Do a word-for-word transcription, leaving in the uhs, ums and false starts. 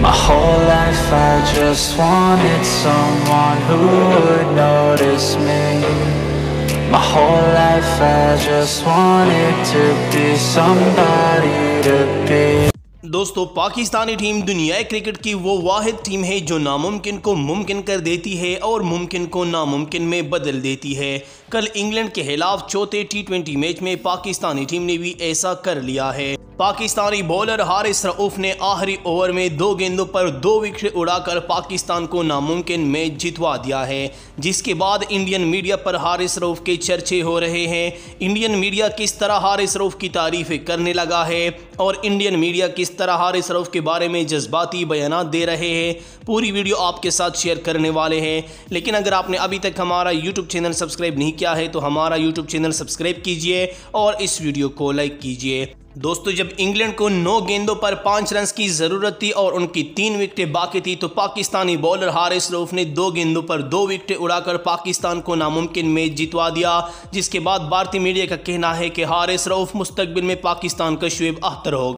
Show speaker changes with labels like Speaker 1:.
Speaker 1: My whole life I just wanted someone who would notice me. My whole life I just wanted to be somebody to be.
Speaker 2: दोस्तों, Pakistani team दुनिया cricket की वो वाहिद team है जो नामुमकिन को मुमकिन कर देती है और मुमकिन को नामुमकिन में बदल देती है। कल इंग्लैंड के खिलाफ चौथे टी ट्वेंटी मैच में पाकिस्तानी टीम ने भी ऐसा कर लिया है। पाकिस्तानी बॉलर हारिस रऊफ ने आखिरी ओवर में दो गेंदों पर दो विकेट उड़ाकर पाकिस्तान को नामुमकिन मैच जितवा दिया है, जिसके बाद इंडियन मीडिया पर हारिस रऊफ के चर्चे हो रहे हैं। इंडियन मीडिया किस तरह हारिस रऊफ की तारीफ़ें करने लगा है और इंडियन मीडिया किस तरह हारिस रऊफ के बारे में जज्बाती बयानात दे रहे हैं, पूरी वीडियो आपके साथ शेयर करने वाले हैं। लेकिन अगर आपने अभी तक हमारा यूट्यूब चैनल सब्सक्राइब नहीं किया है तो हमारा यूट्यूब चैनल सब्सक्राइब कीजिए और इस वीडियो को लाइक कीजिए। दोस्तों, जब इंग्लैंड को नौ गेंदों पर पाँच रन की ज़रूरत थी और उनकी तीन विकेटें बाकी थी तो पाकिस्तानी बॉलर हारिस रऊफ ने दो गेंदों पर दो विकेटें उड़ाकर पाकिस्तान को नामुमकिन मैच जितवा दिया, जिसके बाद भारतीय मीडिया का कहना है कि हारिस रऊफ मुस्तकबिल में पाकिस्तान का शुएब अख्तर होगा।